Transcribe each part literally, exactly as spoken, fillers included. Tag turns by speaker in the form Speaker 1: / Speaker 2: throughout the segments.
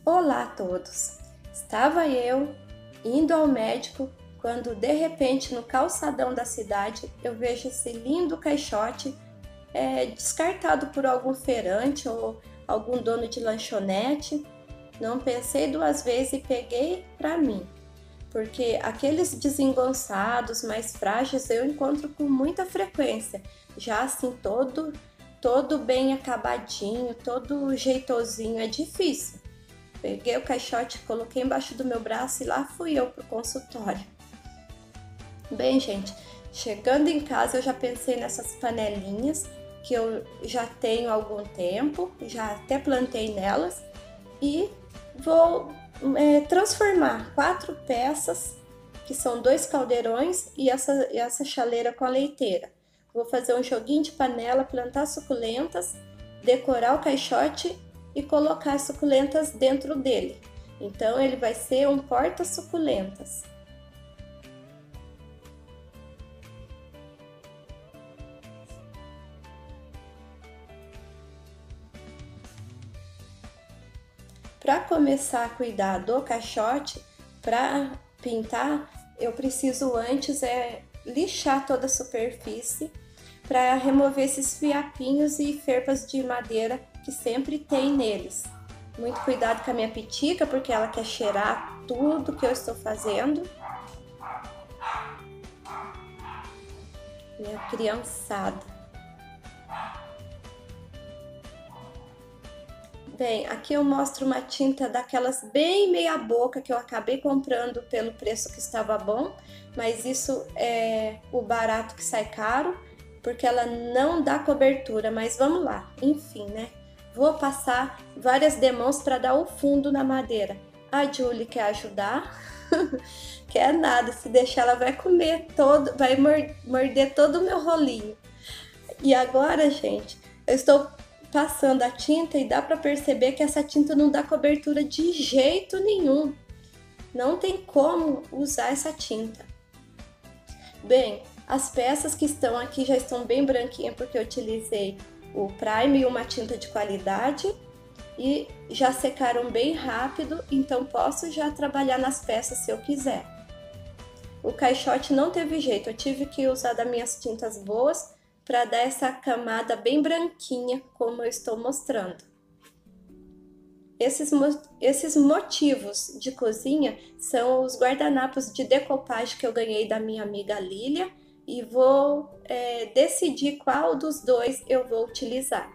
Speaker 1: Olá a todos! Estava eu indo ao médico quando de repente no calçadão da cidade eu vejo esse lindo caixote é, descartado por algum feirante ou algum dono de lanchonete. Não pensei duas vezes e peguei para mim, porque aqueles desengonçados mais frágeis eu encontro com muita frequência, já assim todo, todo bem acabadinho, todo jeitosinho é difícil. Peguei o caixote, coloquei embaixo do meu braço e lá fui eu pro consultório. Bem, gente, chegando em casa eu já pensei nessas panelinhas que eu já tenho há algum tempo, já até plantei nelas e vou é, transformar quatro peças, que são dois caldeirões e essa, essa chaleira com a leiteira. Vou fazer um joguinho de panela, plantar suculentas, decorar o caixote e colocar as suculentas dentro dele. Então ele vai ser um porta-suculentas. Para começar a cuidar do caixote, para pintar, eu preciso antes é lixar toda a superfície para remover esses fiapinhos e ferpas de madeira que sempre tem neles. Muito cuidado com a minha pitica, porque ela quer cheirar tudo que eu estou fazendo. Minha criançada. Bem, aqui eu mostro uma tinta daquelas bem meia boca que eu acabei comprando pelo preço que estava bom, mas isso é o barato que sai caro, porque ela não dá cobertura, mas vamos lá, enfim, né? Vou passar várias demãos para dar o fundo na madeira. A Julie quer ajudar? Quer nada, se deixar ela vai comer todo, vai morder todo o meu rolinho. E agora, gente, eu estou passando a tinta e dá para perceber que essa tinta não dá cobertura de jeito nenhum. Não tem como usar essa tinta. Bem, as peças que estão aqui já estão bem branquinhas porque eu utilizei o prime e uma tinta de qualidade e já secaram bem rápido, então posso já trabalhar nas peças se eu quiser. O caixote não teve jeito, eu tive que usar das minhas tintas boas para dar essa camada bem branquinha, como eu estou mostrando. Esses, esses motivos de cozinha são os guardanapos de decopagem que eu ganhei da minha amiga Lília e vou é, decidir qual dos dois eu vou utilizar.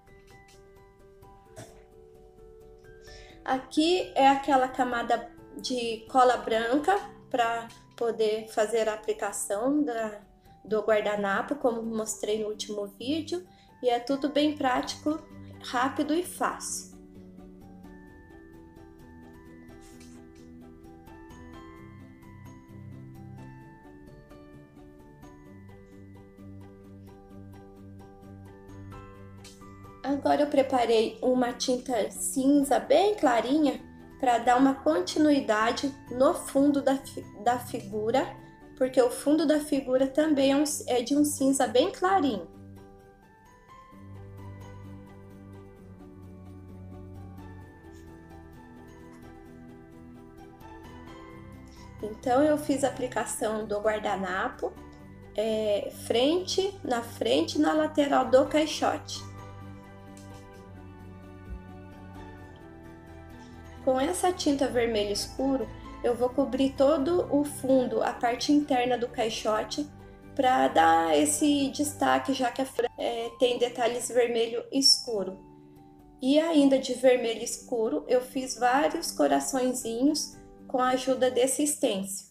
Speaker 1: Aqui é aquela camada de cola branca para poder fazer a aplicação da, do guardanapo, como mostrei no último vídeo, e é tudo bem prático, rápido e fácil. Agora eu preparei uma tinta cinza bem clarinha para dar uma continuidade no fundo da, da figura, porque o fundo da figura também é, um, é de um cinza bem clarinho. Então eu fiz a aplicação do guardanapo é, frente, na frente e na lateral do caixote. Com essa tinta vermelho escuro, eu vou cobrir todo o fundo, a parte interna do caixote, para dar esse destaque, já que a frente é, tem detalhes vermelho escuro. E ainda de vermelho escuro, eu fiz vários coraçõezinhos com a ajuda desse stencil.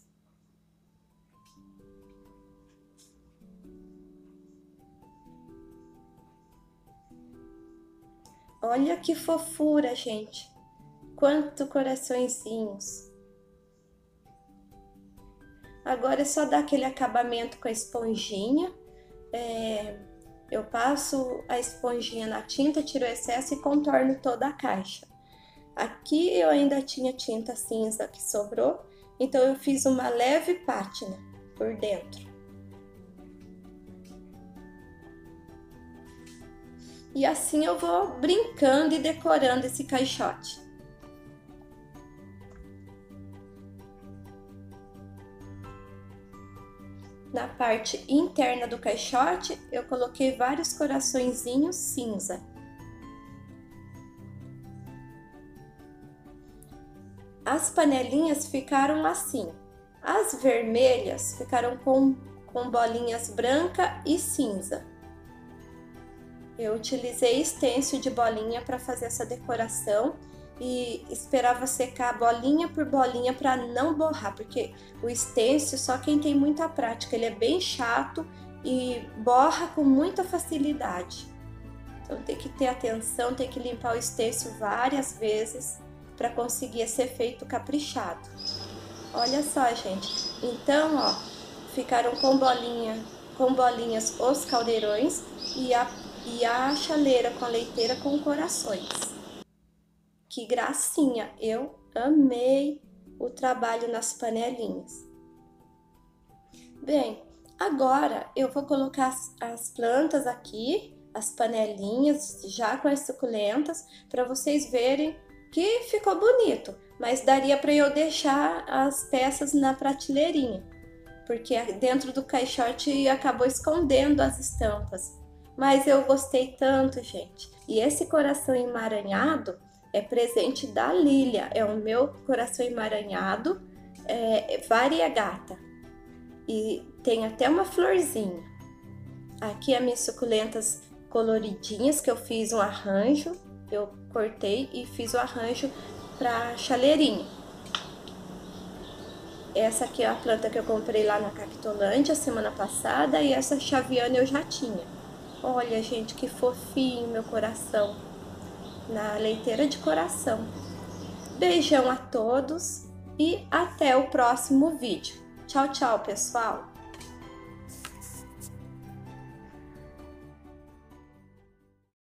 Speaker 1: Olha que fofura, gente! Quanto coraçõezinhos! Agora é só dar aquele acabamento com a esponjinha. É, eu passo a esponjinha na tinta, tiro o excesso e contorno toda a caixa. Aqui eu ainda tinha tinta cinza que sobrou, então eu fiz uma leve pátina por dentro. E assim eu vou brincando e decorando esse caixote. Na parte interna do caixote, eu coloquei vários coraçõezinhos cinza. As panelinhas ficaram assim. As vermelhas ficaram com, com bolinhas branca e cinza. Eu utilizei stencil de bolinha para fazer essa decoração e esperava secar bolinha por bolinha para não borrar, porque o stencil, só quem tem muita prática, ele é bem chato e borra com muita facilidade. Então tem que ter atenção, tem que limpar o stencil várias vezes para conseguir esse efeito caprichado. Olha só, gente. Então, ó, ficaram com bolinha, com bolinhas os caldeirões e a, e a chaleira com a leiteira com corações. Que gracinha! Eu amei o trabalho nas panelinhas. Bem, agora eu vou colocar as, as plantas aqui, as panelinhas já com as suculentas, para vocês verem que ficou bonito, mas daria para eu deixar as peças na prateleirinha, porque dentro do caixote acabou escondendo as estampas. Mas eu gostei tanto, gente. E esse coração emaranhado é presente da Lilia, é o meu coração emaranhado, é variegata. E tem até uma florzinha. Aqui as minhas suculentas coloridinhas, que eu fiz um arranjo, eu cortei e fiz o arranjo para chaleirinha. Essa aqui é a planta que eu comprei lá na Cactolândia semana passada e essa chaviana eu já tinha. Olha, gente, que fofinho meu coração, na leiteira de coração. Beijão a todos e até o próximo vídeo. Tchau, tchau, pessoal!